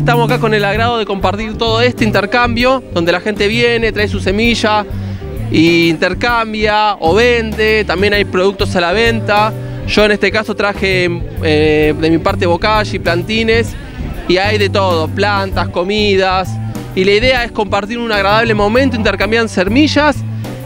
estamos acá con el agrado de compartir todo este intercambio, donde la gente viene, trae su semilla y intercambia o vende. También hay productos a la venta. Yo en este caso traje de mi parte bokashi, plantines, y hay de todo, plantas, comidas. Y la idea es compartir un agradable momento, intercambiar semillas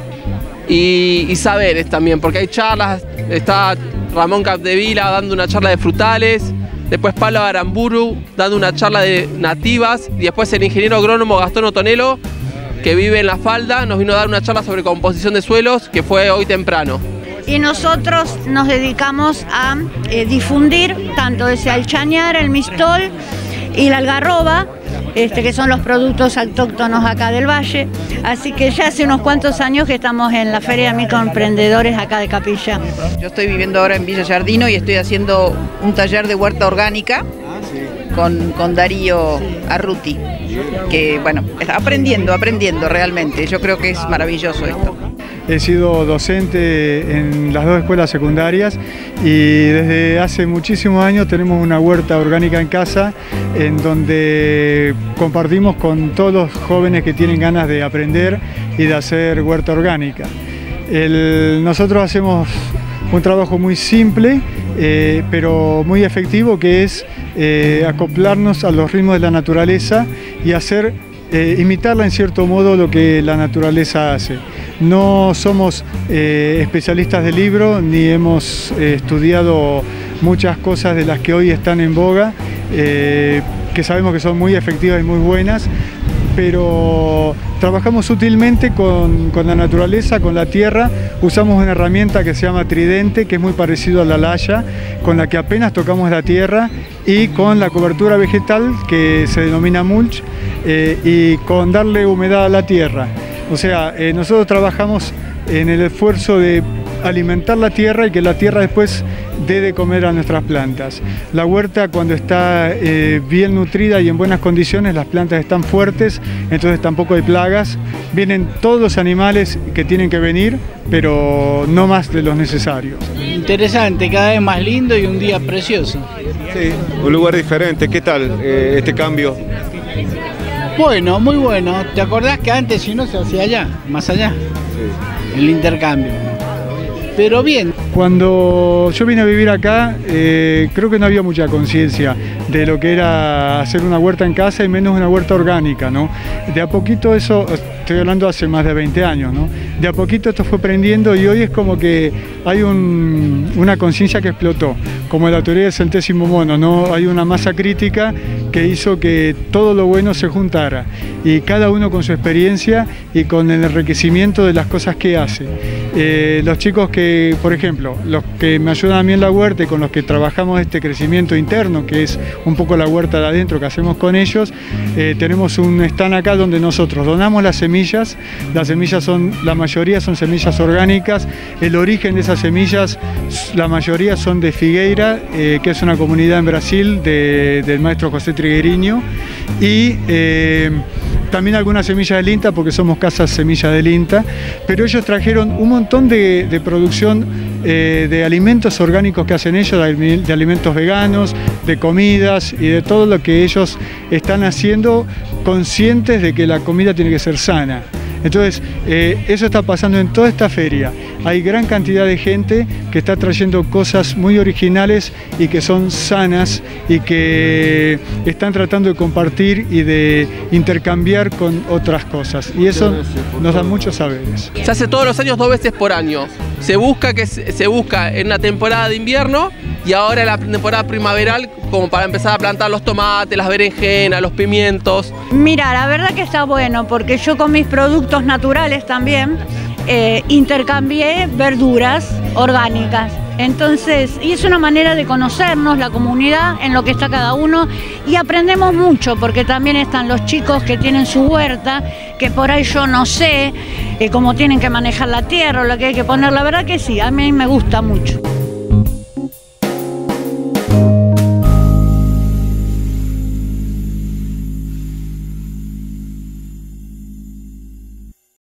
y saberes también, porque hay charlas. Está Ramón Capdevila dando una charla de frutales, después Pablo Aramburu dando una charla de nativas, y después el ingeniero agrónomo Gastón Otonelo, que vive en La Falda, nos vino a dar una charla sobre composición de suelos, que fue hoy temprano. Y nosotros nos dedicamos a difundir tanto ese el chañar, el mistol y la algarroba, que son los productos autóctonos acá del valle. Así que ya hace unos cuantos años que estamos en la Feria de Microemprendedores acá de Capilla. Yo estoy viviendo ahora en Villa Giardino y estoy haciendo un taller de huerta orgánica con Darío Arruti, que bueno, está aprendiendo realmente. Yo creo que es maravilloso esto. He sido docente en las 2 escuelas secundarias y desde hace muchísimos años tenemos una huerta orgánica en casa en donde compartimos con todos los jóvenes que tienen ganas de aprender y de hacer huerta orgánica. Nosotros hacemos un trabajo muy simple pero muy efectivo, que es acoplarnos a los ritmos de la naturaleza y imitarla en cierto modo lo que la naturaleza hace. No somos especialistas de libro ni hemos estudiado muchas cosas de las que hoy están en boga, que sabemos que son muy efectivas y muy buenas, pero trabajamos sutilmente con la naturaleza, con la tierra. Usamos una herramienta que se llama tridente, que es muy parecido a la laya, con la que apenas tocamos la tierra, y con la cobertura vegetal, que se denomina mulch, y con darle humedad a la tierra. O sea, nosotros trabajamos en el esfuerzo de alimentar la tierra y que la tierra después dé de comer a nuestras plantas. La huerta, cuando está bien nutrida y en buenas condiciones, las plantas están fuertes, entonces tampoco hay plagas. Vienen todos los animales que tienen que venir, pero no más de los necesarios. Interesante, cada vez más lindo y un día precioso. Sí, un lugar diferente. ¿Qué tal este cambio? Bueno, muy bueno. ¿Te acordás que antes si no se hacía allá, más allá? Sí. El intercambio. Pero bien. Cuando yo vine a vivir acá, creo que no había mucha conciencia de lo que era hacer una huerta en casa y menos una huerta orgánica, ¿no? De a poquito eso, estoy hablando hace más de 20 años, ¿no? De a poquito esto fue prendiendo y hoy es como que hay una conciencia que explotó, como la teoría del centésimo mono, ¿no? Hay una masa crítica que hizo que todo lo bueno se juntara y cada uno con su experiencia y con el enriquecimiento de las cosas que hace. Los chicos que, por ejemplo, los que me ayudan a mí en la huerta y con los que trabajamos este crecimiento interno, que es un poco la huerta de adentro que hacemos con ellos, tenemos un stand acá donde nosotros donamos las semillas la mayoría son semillas orgánicas, el origen de esas semillas, la mayoría son de Figueira, que es una comunidad en Brasil del maestro José Trigueriño, y también algunas semillas del INTA, porque somos casas semillas del INTA, pero ellos trajeron un montón de producción de alimentos orgánicos que hacen ellos, de alimentos veganos, de comidas y de todo lo que ellos están haciendo, conscientes de que la comida tiene que ser sana. Entonces, eso está pasando en toda esta feria. Hay gran cantidad de gente que está trayendo cosas muy originales y que son sanas y que están tratando de compartir y de intercambiar con otras cosas. Y eso nos da muchos saberes. Se hace todos los años 2 veces por año. Se busca en la temporada de invierno y ahora en la temporada primaveral, como para empezar a plantar los tomates, las berenjenas, los pimientos. Mira, la verdad que está bueno, porque yo con mis productos naturales también intercambié verduras orgánicas. Entonces, y es una manera de conocernos, la comunidad, en lo que está cada uno, y aprendemos mucho, porque también están los chicos que tienen su huerta, que por ahí yo no sé cómo tienen que manejar la tierra o lo que hay que poner. La verdad que sí, a mí me gusta mucho.